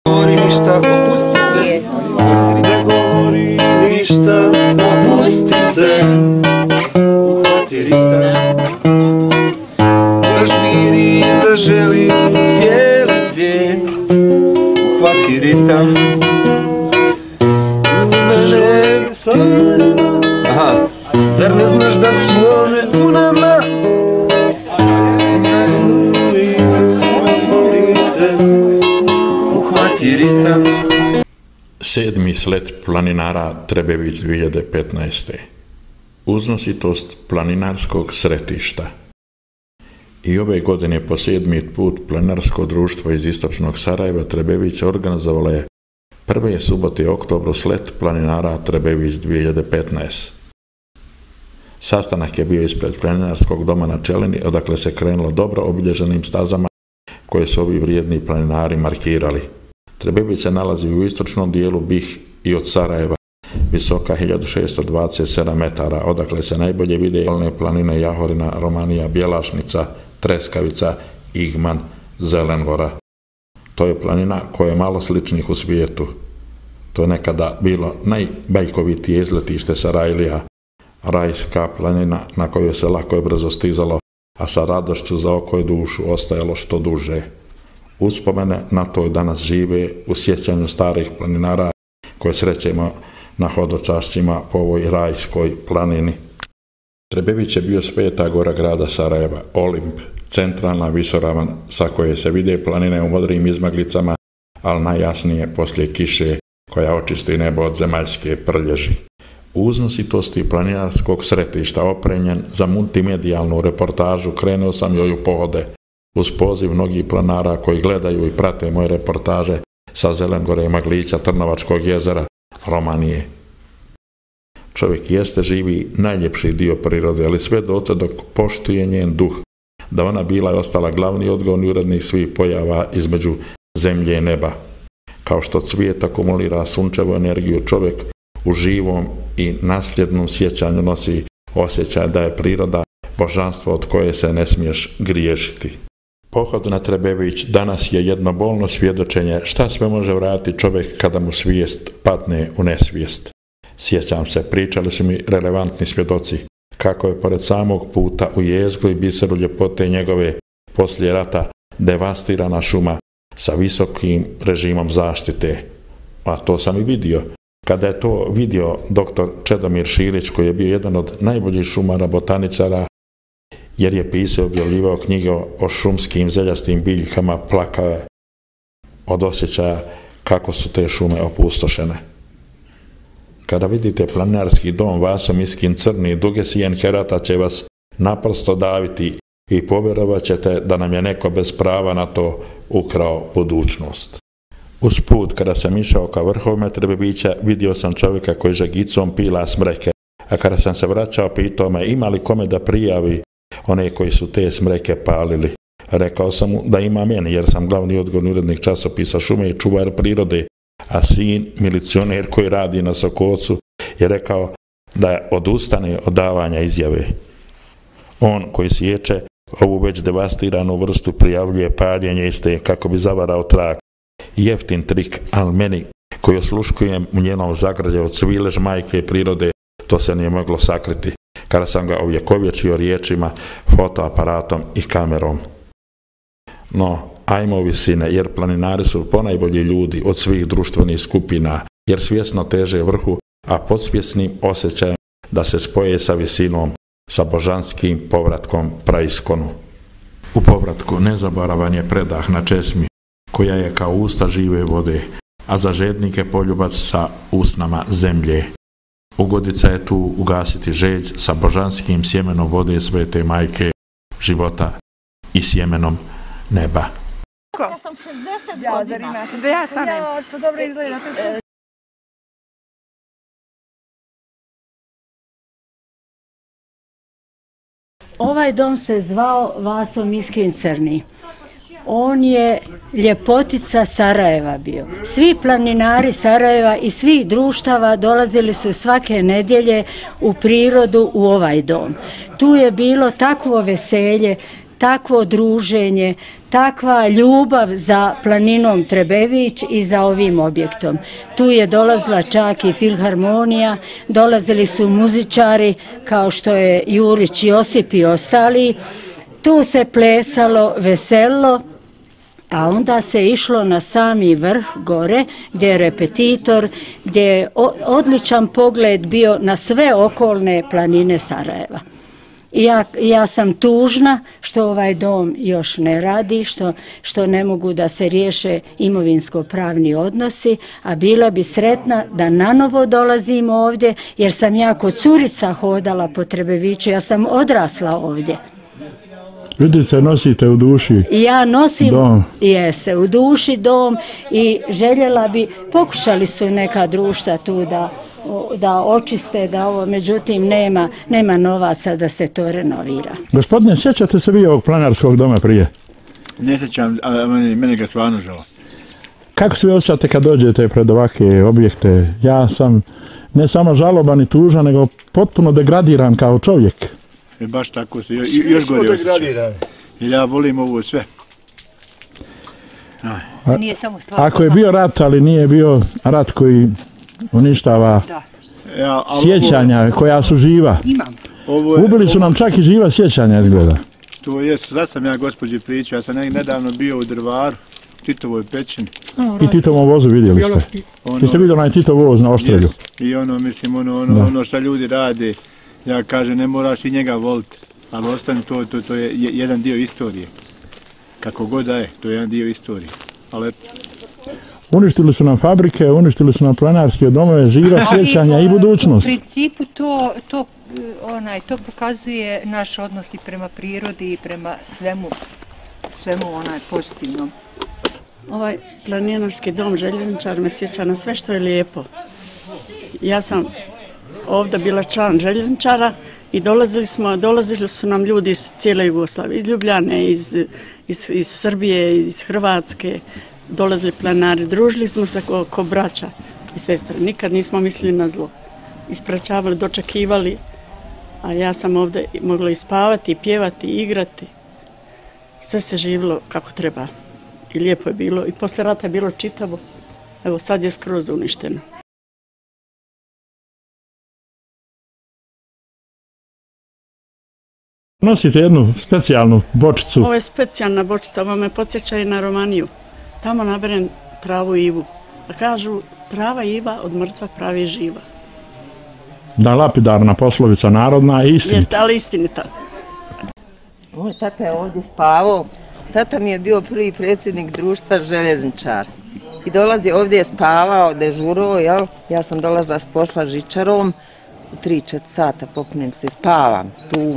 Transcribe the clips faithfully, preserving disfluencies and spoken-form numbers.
govori ništa, opusti se. Ne govori ništa, opusti se. Uhvati ritam, zažmiri, zaželi cijeli svijet. Uhvati ritam, u mene stvarima. Aha, zar ne znaš da su one u nama? Sedmi slet planinara Trebević dvije hiljade petnaeste. Uznositost planinarskog sretišta. I ove godine po sedmi put planinarsko društvo iz istočnog Sarajeva Trebević organizovalo je prve subote oktobru slet planinara Trebević dvije hiljade petnaeste. Sastanak je bio ispred planinarskog doma na Čelini, odakle se krenulo dobro obilježenim stazama koje su ovi vrijedni planinari markirali. Trebević se nalazi u istočnom dijelu B i H i od Sarajeva, visoka hiljadu šesto dvadeset sedam metara, odakle se najbolje vide okolne planine Jahorina, Romanija, Bjelašnica, Treskavica, Igman, Zelengora. To je planina koja je malo sličnih u svijetu. To je nekada bilo najbajkovitije izletište Sarajlija, rajska planina na kojoj se lako i brzo stizalo, a sa radošću za oko i dušu ostajalo što duže. Uspomene na to danas žive u sjećanju starih planinara koje srećemo na hodočašćima po ovoj rajskoj planini. Trebević je bio sveta gora grada Sarajeva, Olimp, centralna visoravan sa koje se vide planine u modrim izmaglicama, ali najjasnije poslije kiše koja očisti nebo od zemaljske prlježi. U uznositosti planinarskog sretišta oprenjen za multimedijalnu reportažu krenuo sam joj u pohode uz poziv mnogih planara koji gledaju i prate moje reportaže sa Zelengore, Maglića, Trnovačkog jezera, Romanije. Čovjek jeste živi najljepši dio prirode, ali sve dotle dok poštuje njen duh, da ona bila i ostala glavni odgovorni urednik svih pojava između zemlje i neba. Kao što cvijet akumulira sunčevu energiju, čovjek u živom i nasljednom sjećanju nosi osjećaj da je priroda božanstvo od koje se ne smiješ griješiti. Pohod na Trebević danas je jedno bolno svjedočenje šta sve može vratiti čovjek kada mu svijest padne u nesvijest. Sjećam se, pričali su mi relevantni svjedoci kako je pored samog puta u jezgru i biseru ljepote njegove poslije rata devastirana šuma sa visokim režimom zaštite. A to sam i vidio. Kada je to vidio doktor Čedomir Šilić, koji je bio jedan od najboljih šumara, botaničara, jer je pisao i objavljivao knjige o šumskim zeljastim biljkama, plakao je od osjećaja kako su te šume opustošene. Kada vidite planinarski dom Vaso Miskin crni, duge sijenke rata će vas naprosto daviti i povjerovat ćete da nam je neko bez prava na to ukrao budućnost. Uz put, kada sam išao ka vrhovima Trebevića, vidio sam čovjeka koji žagicom pila smreke, a kada sam se vraćao, pitao me ima li kome da prijavi one koji su te smreke palili. Rekao sam mu da ima meni, jer sam glavni odgovorni urednik časopisa Šume i čuvar prirode, a sin, milicioner koji radi na Sokocu, je rekao da odustane od davanja izjave. On koji sječe ovu već devastiranu vrstu prijavljuje paljenje iste kako bi zavarao trag. Jeftin trik, ali meni koji osluškujem u njenom zagrlje od svilež majke prirode, to se nije moglo sakriti kada sam ga ovjekovječio riječima, fotoaparatom i kamerom. No, ajmo visine, jer planinari su ponajbolji ljudi od svih društvenih skupina, jer svjesno teže vrhu, a podsvjesnim osjećajem da se spoje sa visinom, sa božanskim povratkom praiskonu. U povratku nezaboravan je predah na česmi, koja je kao usta žive vode, a za žednike poljubac sa usnama zemlje. Ugodica je tu ugasiti žeđ sa božanskim sjemenom vode svete majke, života i sjemenom neba. Ja sam šezdeset godina. Da ja stanem. Ja, što dobro izgledate. Ovaj dom se zvao Vaso Miskin crni. On je ljepotica Sarajeva bio. Svi planinari Sarajeva i svih društava dolazili su svake nedjelje u prirodu u ovaj dom. Tu je bilo takvo veselje, takvo druženje, takva ljubav za planinom Trebević i za ovim objektom. Tu je dolazila čak i filharmonija, dolazili su muzičari kao što je Jurić Josip i ostali. Tu se plesalo, veselilo, a onda se išlo na sami vrh gore gdje je repetitor, gdje je odličan pogled bio na sve okolne planine Sarajeva. Ja, ja sam tužna što ovaj dom još ne radi, što, što ne mogu da se riješe imovinsko-pravni odnosi, a bila bi sretna da nanovo dolazim ovdje, jer sam ja kod curica hodala po Trebeviću, ja sam odrasla ovdje. Vidite se, nosite u duši ja nosim, dom. Jese, u duši dom i željela bi, pokušali su neka društva tu da, da očiste, da ovo, međutim nema, nema novaca da se to renovira. Gospodine, sjećate se vi ovog planinarskog doma prije? Ne sjećam, ali meni, meni ga stvarno žao. Kako se vi osjećate kad dođete pred ovakve objekte? Ja sam ne samo žaloban i tužan, nego potpuno degradiran kao čovjek. E baš tako se, još, još gore osjećam. Jer ja volim ovo sve. A, ako je bio rat, ali nije bio rat koji uništava ja, sjećanja ovo, koja su živa. Ovo je, Ubili su nam čak i živa sjećanja, izgleda. To je, sad sam ja gospođi pričao, ja sam nedavno bio u Drvaru, Titovoj pećini. I Titovom vozu vidjeli ste. Ono, Ti ste vidjeli onaj Titov voz na Oštrelju. Yes. I ono, mislim, ono, ono, ono što ljudi rade, ja kažem, ne moraš i njega voliti, ali ostane to, to, to je jedan dio istorije. Kako god da je, to je jedan dio istorije. Ali... Uništili su nam fabrike, uništili su nam planarske domove, živa sjećanja i budućnost. U principu to, to, onaj, to pokazuje naš odnos i prema prirodi i prema svemu, svemu onaj pozitivnom. Ovaj planinarski dom Željezničar me sjeća na sve što je lijepo. Ja sam ovdje bila član Željezničara i dolazili smo, dolazili su nam ljudi iz cijele Jugoslavije, iz Ljubljane, iz, iz, iz Srbije, iz Hrvatske, dolazili planari, družili smo se ko, ko braća i sestre, nikad nismo mislili na zlo. Ispraćavali, dočekivali, a ja sam ovdje mogla i spavati, i pjevati, i igrati. Sve se živilo kako treba i lijepo je bilo i posle rata je bilo čitavo, evo sad je skroz uništeno. Nosite jednu specijalnu bočicu. Ovo je specijalna bočica, ovo me podsjeća i na Romaniju. Tamo naberem travu i ivu. A kažu, trava i iva od mrtva pravi živa. Da, lapidarna poslovica narodna i istinita. Jeste, ali istinita. Moj tata je ovdje spavao. Tata mi je bio prvi predsjednik društva Željezničar. I dolazi ovdje je spavao, dežurao, jel? Ja sam dolazila s posla žičarom. U tri četiri sata popnem se i spavam tu.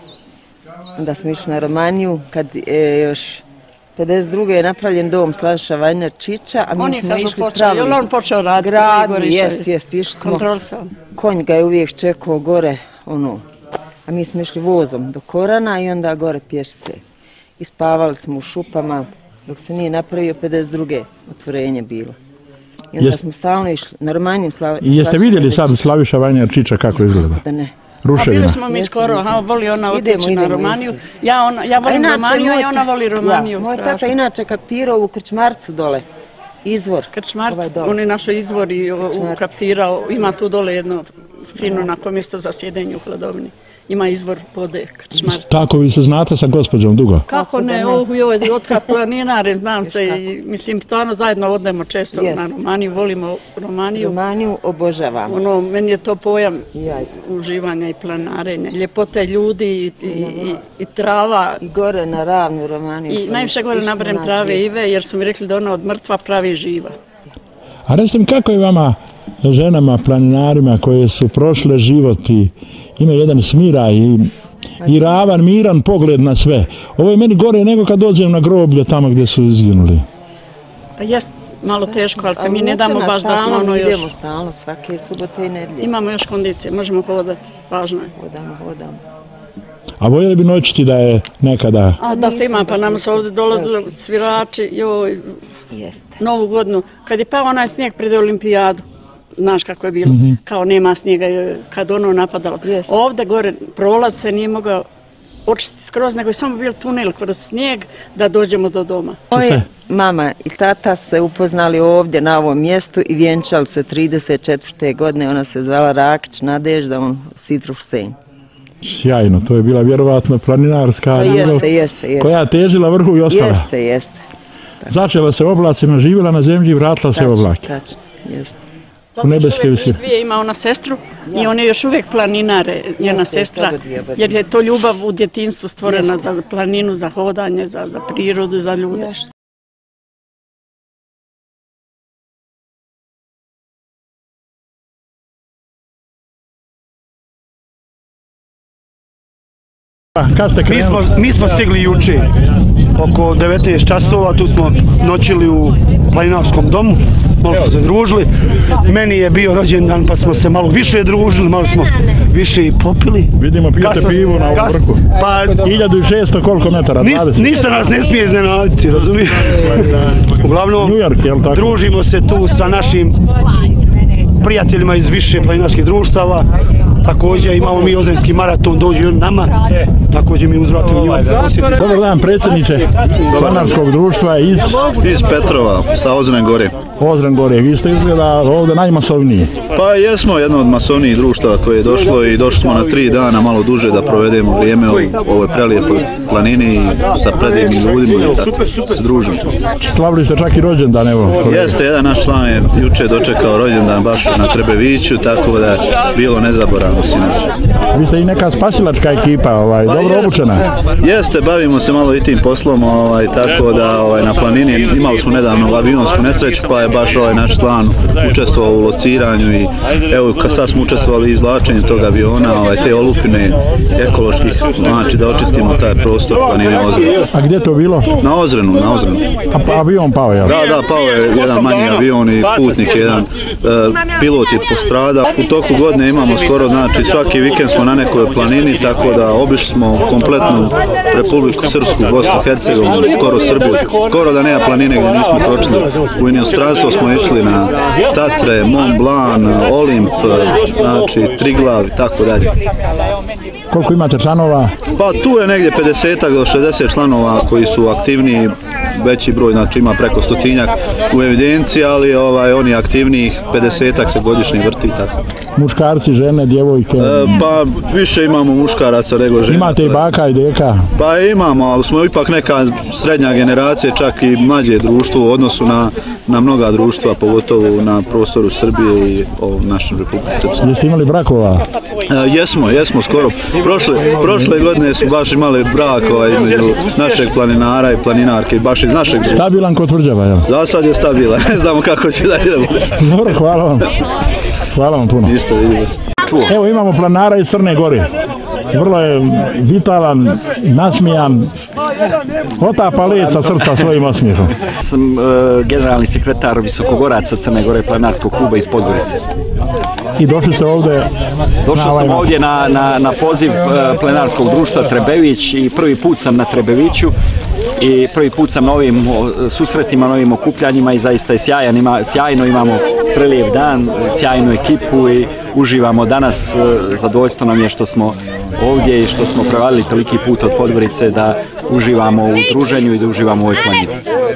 Onda smo išli na Romaniju, kad je još pedeset druge je napravljen dom Slaviša Vajnerčića, a mi smo išli pravili. Je li on počeo raditi? Grad, jest, jest, išli smo. Konj ga je uvijek čekao gore, ono. A mi smo išli vozom do Korana i onda gore pješice. I spavali smo u šupama, dok se nije napravio pedeset druge otvorenje bilo. I onda smo stalno išli na Romaniju Slaviša Vajnerčića. I jeste vidjeli sad Slaviša Vajnerčića kako izgleda? Da ne. A bili smo mi skoro, a voli ona otići na Romaniju. Ja, ona, ja volim Romaniju i ona voli Romaniju. Ja, moj tata inače kaptirao u Krčmarcu dole, izvor. Krčmarc, on je našo izvor i kaptirao, ima tu dole jedno fino onako mjesto za sjedenje u hladovini. Ima izvor vode Krčmarca. Tako vi se znate sa gospođom dugo? Kako ne, ovo je otkad planinare, znam se i mislim stvarno zajedno odemo često na Romaniju, volimo Romaniju. Romaniju obožavamo. Ono, meni je to pojam uživanja i planarenja, ljepote ljudi i, i, i, i trava. I gore na ravnu Romaniju. I najviše gore naberem trave i ive jer su mi rekli da ona od mrtva pravi živa. A recite mi kako je vama, ženama, planinarima koje su prošle život i ima jedan smiraj i, i ravan, miran pogled na sve. Ovo je meni gore nego kad dođem na groblje tamo gdje su izginuli. Pa jest malo teško, ali se mi ne damo baš da smo ono još... Idemo stalno, svake subote i nedjelje. Imamo još kondicije, možemo hodati, važno je. Hodamo, hodamo. A voljeli bi noćiti da je nekada... A da se ima, pa nam su ovdje dolazili svirači, joj, Novu godinu. Kad je pao onaj snijeg pred Olimpijadu, znaš kako je bilo, mm-hmm. kao nema snijega kad ono napadalo. Yes. Ovdje gore prolaz se nije mogao očistiti skroz, nego je samo bio tunel kroz snijeg da dođemo do doma. Moje mama i tata su se upoznali ovdje na ovom mjestu i vjenčali se trideset četvrte godine. Ona se zvala Rakić Nadežda, on Sidru Husein. Sjajno, to je bila vjerovatno planinarska pa ljubav jeste, jeste, jeste. koja težila vrhu i ostala. Jeste, jeste. Začela se oblacima, živjela na zemlji i vratila se u oblake. Tačno, jeste. U nebeske visine. Dvije ima ona sestru i on je još uvijek planinare, njena sestra, jer je to ljubav u djetinjstvu stvorena za planinu, za hodanje, za, za prirodu, za ljude. Kad ste mi, smo, mi smo stigli juče oko devetnaest časova, tu smo noćili u planinarskom domu, malo smo se družili. Meni je bio rođendan pa smo se malo više družili, malo smo više i popili. Vidimo, pijete Kasas, pivu na ovom vrhu. Pa, hiljadu i šesto koliko metara? Nis, ništa nas ne smije iznenaditi, razumiješ? Uglavnom, York, družimo se tu sa našim prijateljima iz više planinarskih društava. Također imamo mi Ozrenski maraton, dođu i nama, također mi uzvratimo njima za posjeti. Dobar dan, predsjedniče planinarskog društva iz... Iz Petrova, sa Ozren Gore. Ozren Gore, vi ste izgleda ovdje najmasovniji. Pa jesmo jedno od masovnijih društava koje je došlo i došli smo na tri dana, malo duže da provedemo vrijeme u ovoj prelijepoj planini i sa predivnim ljudima i tako se družimo. Slavili ste čak i rođendan, evo. Jeste, jedan naš član je juče dočekao rođendan baš na Trebeviću, tako da je bilo nezaboravno. Vi ste i neka spasilačka ekipa, ovaj, pa dobro jest, obučena. Jeste, bavimo se malo i tim poslom, ovaj, tako da ovaj, na planini imali smo nedavno avionsku nesreću, pa je baš ovaj naš član učestvovao u lociranju i evo sad smo učestvovali u izvlačenju tog aviona, ovaj, te olupine ekoloških, znači da očistimo taj prostor planine Ozren. A gdje je to bilo? Na Ozrenu, na Ozrenu. A pa avion pao je? Da, da, pao je jedan manji avion i putnik, jedan uh, pilot je postradao. U toku godine imamo skoro, znači svaki vikend smo na nekoj planini, tako da obišli smo kompletnu Republiku Srpsku, Bosnu i Hercegovinu, skoro Srbiju, skoro da nema planine gdje nismo kročili. U inostranstvo smo išli na Tatre, Mont Blanc, Olimp, znači Triglav i tako dalje. Koliko imate članova? Pa tu je negdje pedeset do šezdeset članova koji su aktivniji, veći broj, znači ima preko stotinjak u evidenciji, ali ovaj, oni aktivnijih pedesetak se godišnje vrti i tako. Muškarci, žene, djevojke? E, pa više imamo muškaraca nego žena. Imate i baka i deka? Pa imamo, ali smo ipak neka srednja generacija, čak i mlađe društvo u odnosu na, na mnoga društva, pogotovo na prostoru Srbije i o našem Republike Srpske. Jeste imali brakova? E, jesmo, jesmo skoro. Prošle, prošle godine smo baš imali brak ovaj, između našeg planinara i planinarke, baš iz našeg društva. Stabilan kod tvrđava, jel? Da, sad je stabilan, ne znamo kako će dalje da bude. Dobro, hvala vam. Hvala vam puno. Ništa, vidimo se. Evo imamo planara iz Crne Gore. Vrlo je vitalan, nasmijan, otapa lica srca svojim osmijehom. Sam uh, generalni sekretar Visokogoraca Crne Gore planinarskog kluba iz Podgorice. I došli ste ovdje? Došao sam ovdje na, na, na poziv uh, plenarskog društva Trebević i prvi put sam na Trebeviću i prvi put sam na ovim susretima, na ovim okupljanjima i zaista je sjajan, ima, sjajno imamo prelijep dan, sjajnu ekipu i uživamo danas. Zadovoljstvo nam je što smo ovdje i što smo prevalili toliki put od Podgorice da uživamo u druženju i da uživamo u ovoj planini.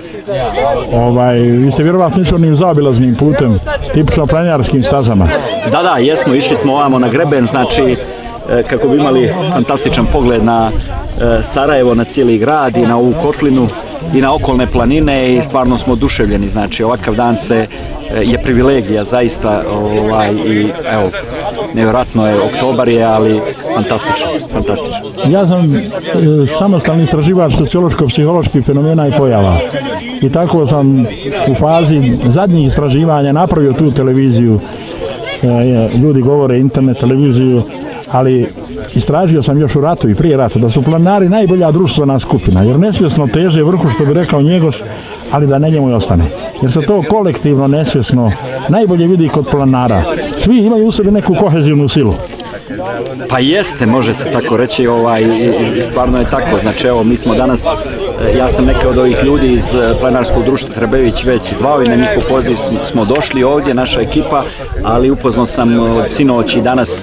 Ovaj, vi ste vjerovatno išli onim zaobilaznim putem, tipično planinarskim stazama. Da, da, jesmo, išli smo ovamo na greben, znači kako bi imali fantastičan pogled na Sarajevo, na cijeli grad i na ovu kotlinu i na okolne planine i stvarno smo oduševljeni, znači ovakav dan se je privilegija zaista ovaj, i evo, nevjerojatno je, oktobar je, ali fantastično, fantastično. Ja sam e, samostalni istraživač sociološko-psiholoških fenomena i pojava i tako sam u fazi zadnjih istraživanja napravio tu televiziju, e, ljudi govore internet televiziju, ali istražio sam još u ratu i prije rata da su planinari najbolja društvena skupina, jer nesvjesno teže vrhu, što bi rekao Njegoš, ali da ne njemu i ostane. Jer se to kolektivno, nesvjesno, najbolje vidi kod planinara. Svi imaju u sebi neku kohezivnu silu. Pa jeste, može se tako reći, ovaj, i stvarno je tako. Znači, evo, mi smo danas, ja sam neke od ovih ljudi iz planinarskog društva Trebević već zvao i na njihov poziv smo došli ovdje, naša ekipa, ali upoznao sam od sinoć i danas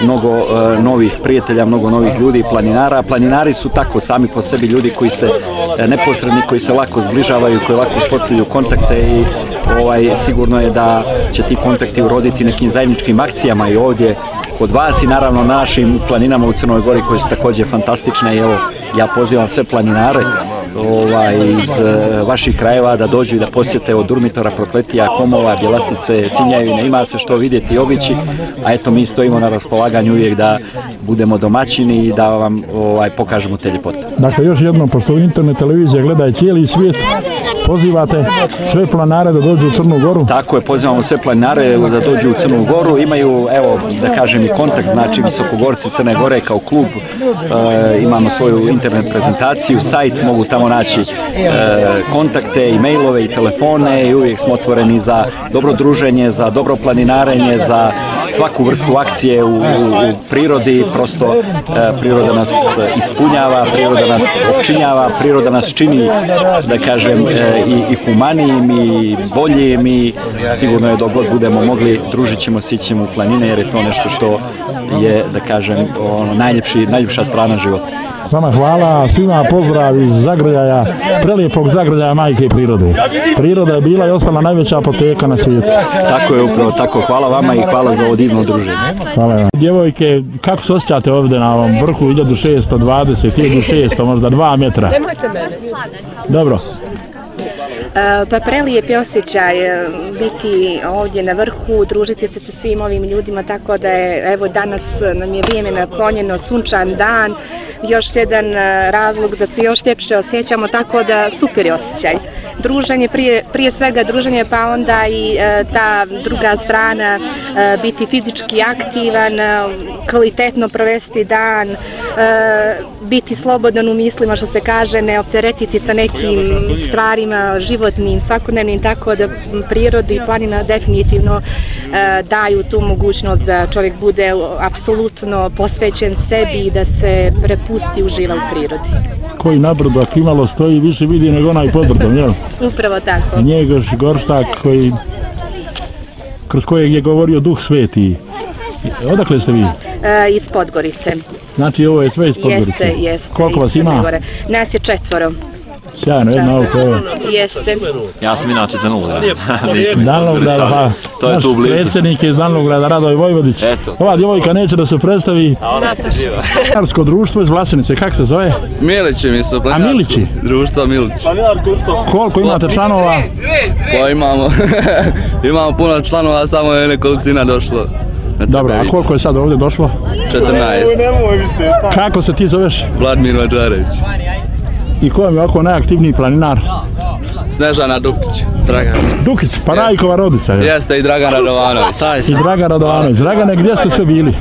mnogo novih prijatelja, mnogo novih ljudi, planinara. Planinari su tako sami po sebi ljudi koji se neposredni, koji se lako zbližavaju, koji lako uspostavljaju kontakte i ovaj, sigurno je da će ti kontakti uroditi nekim zajedničkim akcijama i ovdje kod vas i naravno na našim planinama u Crnoj Gori koje su također fantastične i evo ja pozivam sve planinare ovaj, iz vaših krajeva da dođu i da posjete od Durmitora, Prokletija, Komova, Bjelasice, Sinjevine, ima se što vidjeti i obići, a eto mi stojimo na raspolaganju uvijek da budemo domaćini i da vam ovaj, pokažemo te ljepote. Dakle, još jednom, pošto internet televizija gleda i cijeli svijet, pozivate sve planinare da dođu u Crnu Goru? Tako je, pozivamo sve planinare da dođu u Crnu Goru, imaju, evo, da kažem i kontakt, znači Visokogorci Crne Gore kao klub, e, imamo svoju internet prezentaciju, sajt, mogu tamo naći e, kontakte, i mailove i telefone i uvijek smo otvoreni za dobro druženje, za dobro planinarenje, za svaku vrstu akcije u, u, u prirodi, prosto e, priroda nas ispunjava, priroda nas opčinjava, priroda nas čini, da kažem, e, i, i humanijim i boljim i sigurno je dok god budemo mogli, družit ćemo, sići ćemo u planine jer je to nešto što je, da kažem, ono, najljepši, najljepša strana života. Vama hvala, svima pozdrav iz Zagrljaja, prelijepog Zagrljaja majke prirode. Priroda je bila i ostala najveća apoteka na svijetu. Tako je, upravo tako. Hvala vama i hvala za ovo divno druženje. Hvala vam. Djevojke, kako se osjećate ovdje na ovom vrhu hiljadu šesto dvadeset, hiljadu šesto, možda dva metra? Nemojte mene. Dobro. Pa prelijep je osjećaj biti ovdje na vrhu, družiti se sa svim ovim ljudima, tako da je, evo danas nam je vrijeme naklonjeno, sunčan dan, još jedan razlog da se još ljepše osjećamo, tako da super je osjećaj. Druženje, prije, prije svega druženje, pa onda i e, ta druga strana, e, biti fizički aktivan, e, kvalitetno provesti dan, e, biti slobodan u mislima, što se kaže, ne opteretiti sa nekim stvarima životnim, svakodnevnim, tako da priroda i planina definitivno e, daju tu mogućnost da čovjek bude apsolutno posvećen sebi i da se prepusti i uživa u prirodi. Koji napredak imalo stoji više vidi nego onaj podbrdom, jel? Upravo tako. Njegoš Gorštak koji, kroz kojeg je govorio Duh Sveti. Odakle ste vi? E, iz Podgorice. Znači ovo je sve iz Podgorice? Jeste, jeste. Koliko vas ima? Nas je četvoro. Sjajno, jedno auto, evo. Jeste. Ja sam inače iz Danovgrada. Danograda, pa. To je tu blizu. Predsjednik je iz Danograda, Radoj Vojvodić. Eto. Ova djevojka neće da se predstavi. Planinarsko društvo iz Vlasenice, kako se zove? Milići mi su. A Milići? Društvo Milići. Koliko imate članova? Pa imamo, imamo puno članova, samo je nekolicina došlo. Dobro, a koliko je sad ovdje došlo? četrnaest. Kako se ti zoveš? Vladimir Mađarević. I ko je ovako najaktivniji planinar? Snežana Dukić, Dragan. Dukić, pa Rajkova rodica je. Jeste i Dragan Radovanović. I Dragan Radovanović. Dragane, gdje ste sve bili?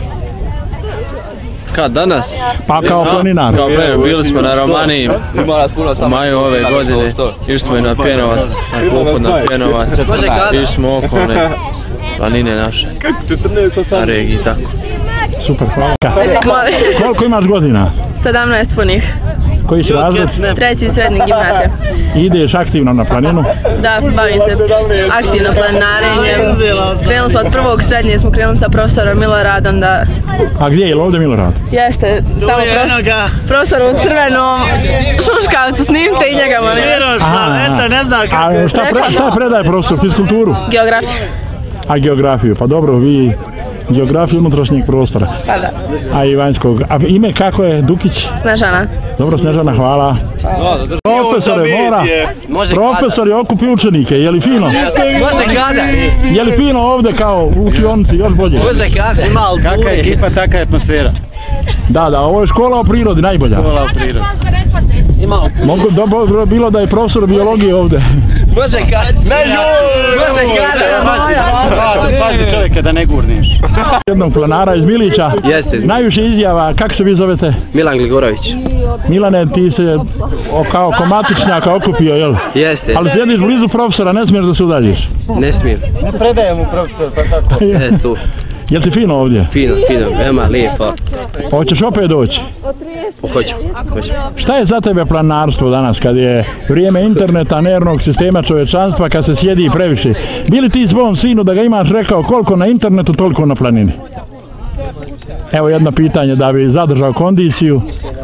Kad, danas? Pa kao planinar. Kao planinar, bili smo na Romaniji u maju ove godine. Išli smo i na Pjenovac, na pohod na Pjenovac. Išli smo oko one planine naše, na regiji, tako. Super, hvala. Koliko imaš godina? sedamnaest punih. Koji si razred? Treći srednji gimnazija. Ideš aktivno na planinu? Da, bavim se aktivno planinarenjem. Krenuli smo od prvog srednje, smo krenuli sa profesorom Miloradom da... A gdje je ovdje Milorad? Jeste, tamo profesor, profesor u crvenom šuškavcu, snimte i njega molim. Eto, ne zna kako. A šta, pre, šta predaje profesor? Fiskulturu? Geografiju. A geografiju, pa dobro, vi geografiju unutrašnjeg prostora. Pa da. A i vanjskog. A ime kako je Dukić? Snežana. Dobro, Snežana, hvala. Profesore, mora. Profesor je okupi učenike, je li fino? Može kada. Je li fino ovdje kao u učionici, još bolje? Može kada. Kakva je ekipa, takva je atmosfera. Da, da, ovo je škola o prirodi, najbolja. Škola o prirodi. Mogu dobro bilo da je profesor biologije ovdje. Može kada. Može kada. Pazi čovjeka da ne gurniš. Jednog planara iz Milića. Jeste. Najviše izjava, kako se vi zovete? Milan Gligorović. Milane, ti se kao komatičnjaka okupio, jel? Jeste. Ali sjediš blizu profesora, ne smiješ da se udaljiš? Ne smijem. Ne predaje mu profesor, pa tako. E, tu. Jel ti fino ovdje? Fino, fino, veoma lijepo. Hoćeš opet doći? Hoću, hoću. Šta je za tebe planinarstvo danas, kad je vrijeme interneta, nervnog sistema čovječanstva, kad se sjedi previše? Bili ti svom sinu da ga imaš rekao koliko na internetu, toliko na planini? Evo jedno pitanje da bi zadržao kondiciju.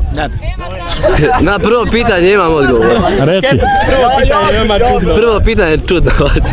Na prvo pitanje imam odgovor. Reci. Prvo pitanje je čudno.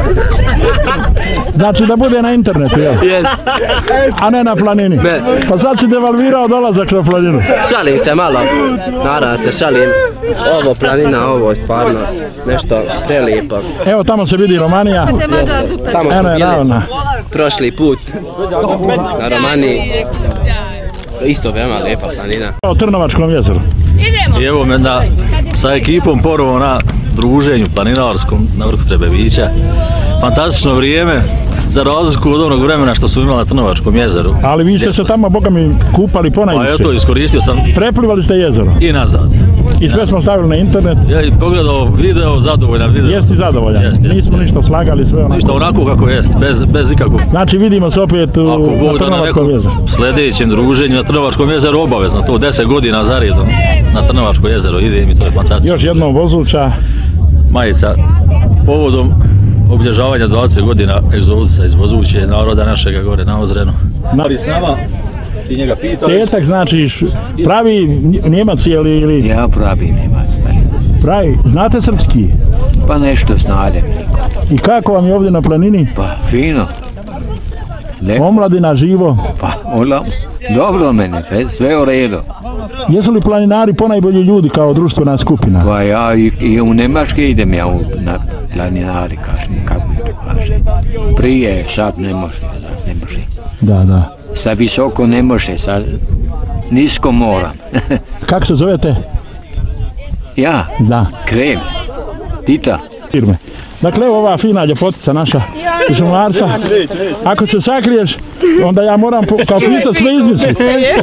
Znači da bude na internetu, jel? Jes. A ne na planini? Ne. Pa sad si devalvirao dolazak na planinu. Šalim se malo, naravno se šalim. Ovo planina, ovo je stvarno nešto prelijepo. Evo tamo se vidi Romanija. Jeste. Tamo smo bili prošli put na Romaniji. Isto veoma lijepa planina. O Trnovačkom jezeru. I evo me da sa ekipom ponovo na druženju planinarskom na vrhu Trebevića. Fantastično vrijeme, za razliku od onog vremena što smo imali na Trnovačkom jezeru. Ali vi ste se tamo, boga mi, kupali ponajviše. Pa eto, iskoristio sam. Preplivali ste jezero. I nazad. I sve smo stavili na internet. Ja i pogledao video, zadovoljan video. Jesi zadovoljan? Jest, jest. Nismo ništa slagali, sve onako. Ništa onako kako jest, bez, bez ikakvog. Znači vidimo se opet u, na Trnovačkom jezeru. Sljedećem druženju na Trnovačkom jezeru obavezno, to deset godina zaredom na Trnovačko jezero idem i to je fantastično. Još jednom vozuća. Majica, povodom obilježavanja dvadeset godina egzodusa iz vozuće naroda našega gore na Ozrenu. Na... s nama, ti njega pitao. Tetak znači pravi Njemac ili... ili... Ja pravi Njemac. Pravi, znate srpski? Pa nešto znadem. I kako vam je ovdje na planini? Pa fino. Lep. Omladina živo? Pa ola, dobro mene, sve u redu. Jesu li planinari ponajbolji ljudi kao društvena skupina? Pa ja i, i u Nemačke idem ja u, na planinari, kažem, kako je to kaže. Prije, sad ne može, sad ne može. Da, da. Sad visoko ne može, sad nisko moram. Kako se zovete? Ja? Da. Krem. Tita. Firme. Dakle, evo ova fina ljepotica naša iz šumarca. Ako se sakriješ, onda ja moram kao pisac sve izmisliti.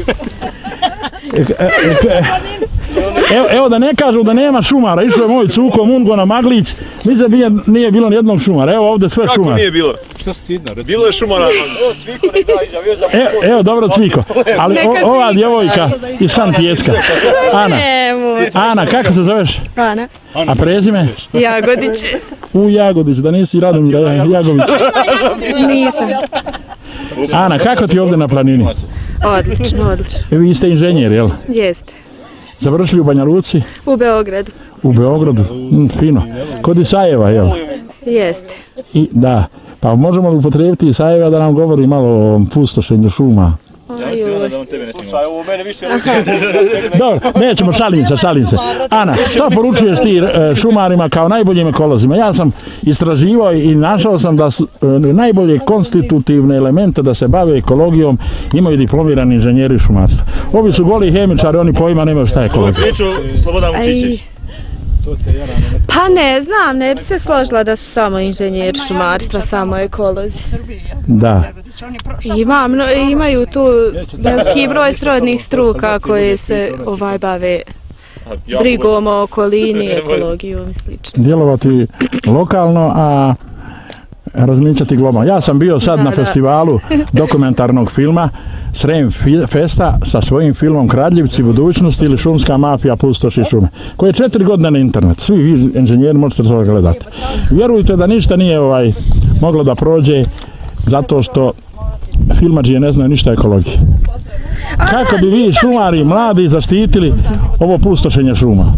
Evo, evo da ne kažu da nema šumara, išao je moj cuko Mungo na Maglić, mislim da nije bilo nijednog šumara, evo ovdje sve šumara. Kako nije bilo? Što si tidno? Bilo je šumara. Evo, evo dobro Cviko, ali o, ova djevojka iz Han Pijeska, Ana, Ana, kako se zoveš? Ana. A prezime? Jagodić. U Jagodić, da nisi Radomir Jagović. Nisam. Ana, kako ti ovdje na planini? Odlično, odlično. Vi ste inženjer, jel? Jeste. Završili u Banja Luci? U Beogradu. U Beogradu, mm, fino. Kod Isajeva, jel? Jeste. I, da, pa možemo li upotrijebiti Isajeva da nam govori malo o pustošenju šuma? Ja mislim da on tebe ne snima. Ovo mene više Dobro, nećemo, šalim se, šalim se. Ana, što poručuješ ti e, šumarima kao najboljim ekolozima? Ja sam istraživao i našao sam da su e, najbolje konstitutivne elemente da se bave ekologijom imaju diplomirani inženjeri šumarstva. Ovi su goli hemičari, oni pojma nemaju šta je ekologija. Priču Slobodan Vučićević. Pa ne znam, ne bi se složila da su samo inženjeri šumarstva, samo ekolozi. Da. Ima, imaju tu veliki broj srodnih struka koje se ovaj bave brigom o okolini, ekologijom i slično. Djelovati lokalno, a razmišljati globalno. Ja sam bio sad da, na festivalu dokumentarnog filma Srem Festa sa svojim filmom Kradljivci budućnosti ili Šumska mafija pustoši šume, koji je četiri godine na internet. Svi vi inženjeri možete to gledati. Vjerujte da ništa nije ovaj moglo da prođe zato što filmadžije ne znaju ništa o ekologiji. Kako bi vi šumari mladi zaštitili ovo pustošenje šuma?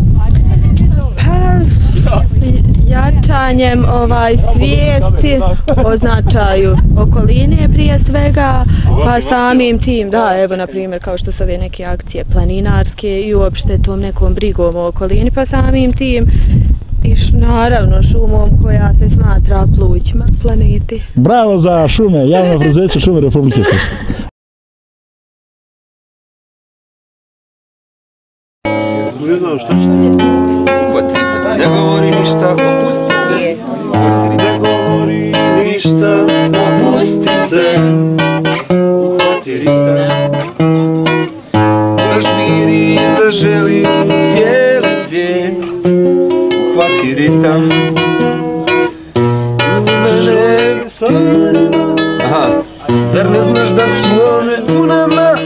Jačanjem ovaj svijesti o značaju okoline prije svega, pa samim tim, da, evo na primjer kao što su ove neke akcije planinarske i uopšte tom nekom brigom o okolini, pa samim tim i naravno šumom koja se smatra plućima planeti. Bravo za šume, javno preduzeće Šume Republike Srpske. Ne znam što ćete. Ne govori ništa, opusti se. Ne govori ništa, opusti se. Uhvati ritam. Zažmiri, zaželi cijeli svijet. Uhvati ritam. Aha, zar ne znaš da su one u nama?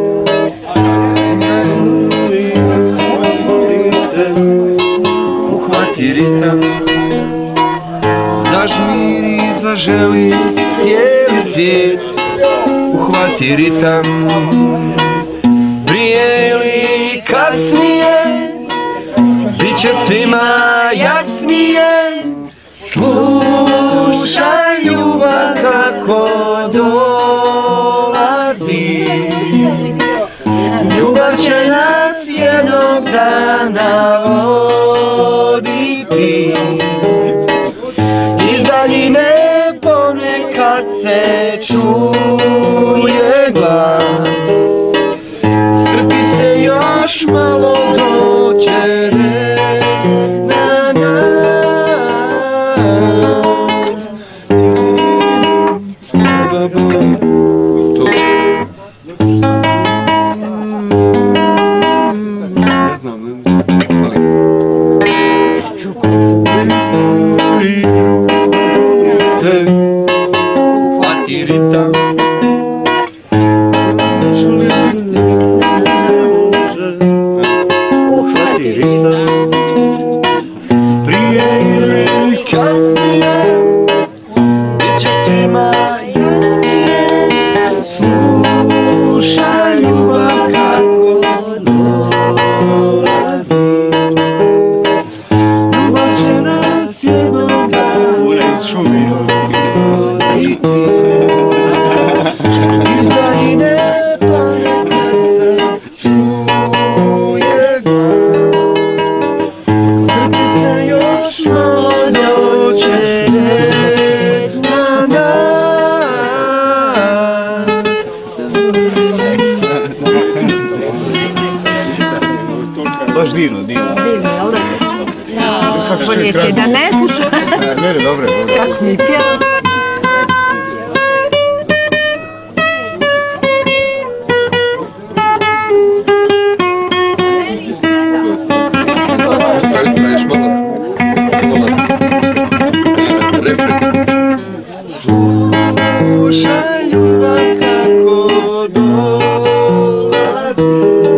Uhvati ritam, zažmiri, zaželi cijeli svijet. Uhvati uhvati ritam. Prije ili kasnije bit će svima jasnije. Slušaj ljubav kako dolazi. Ljubav će nas jednog dana voditi. Iz daljine ponekad se čuje glas. Strpi se još malo, doće na nas. Baš divno, divno. Kako voljete da ne slušate? Ne, ne, dobro, dobro. Kako mi pjeva? Slušaj ljubav kako dolazi.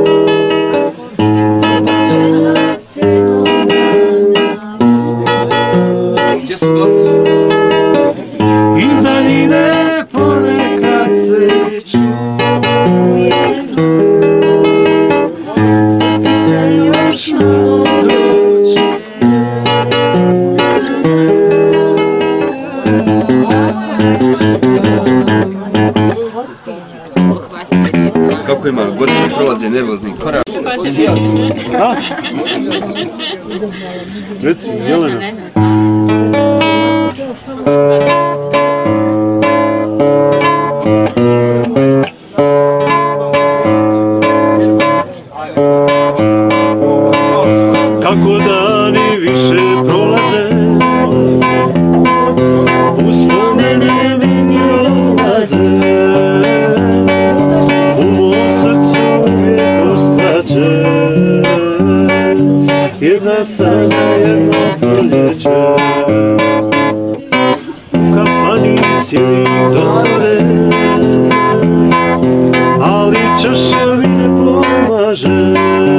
Iz daljine ponekad se čuje. Strpi se još malo, doće. Kako ima godine prolaze nervozni korak. A? Reci, Jelena. Kako dani više prolaze, uspomene mi ulaze, u mom srcu uvijek ostaće jedna sanja, jedno proljeće. U kafani sjedim do zore, ali čaša mi ne pomaže.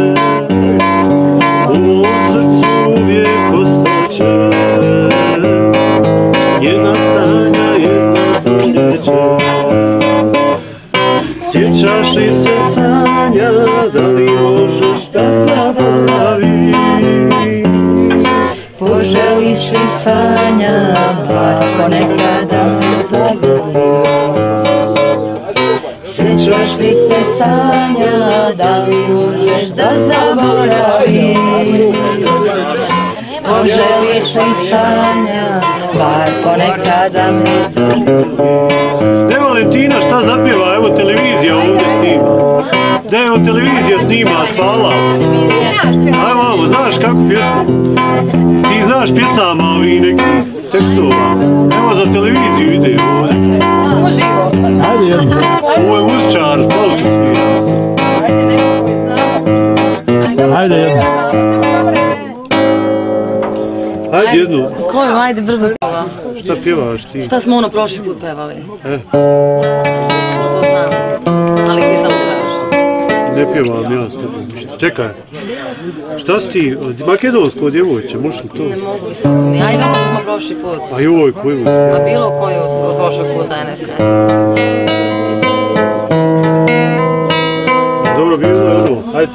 U mom srcu uvijek ostaće jedna sanja, jedno proljeće. Sjećaš li se sanja, da li možeš da zaboraviš? Poželiš li sanja, bar ponekada me zagrliš? Sjećaš li se sanja, da li možeš da zaboraviš? Poželiš li sanja, bar ponekada me zagrliš? Gde Valentina šta zapjeva, evo televizija ovdje snima. Gde evo televizija snima, spala. Ajmo, mamo, znaš kakvu pjesmu? Ti znaš pjesama ovih nekih tekstova. Evo za televiziju ide ovdje. Uživo. Ajde jedno. Ovo je muzičar, flaut svira. Ajde jedno. Ajde jednu. Koju, ajde brzo pjeva. Šta pjevaš ti? Šta smo ono prošli put pevali? E. Što znam, ali ti samo pevaš. Ne pjevam ja s tobom ništa. Čekaj, šta si ti, makedonsko djevojče, možeš li to? Ne mogu visoko mi, ajde ovo smo prošli put. A joj, koju? A bilo koju od prošlog puta, ne se. Ajde.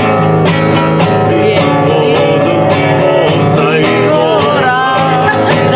Sa izvora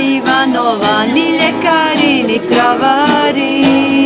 Ivanova, ni ljekari, ni travari.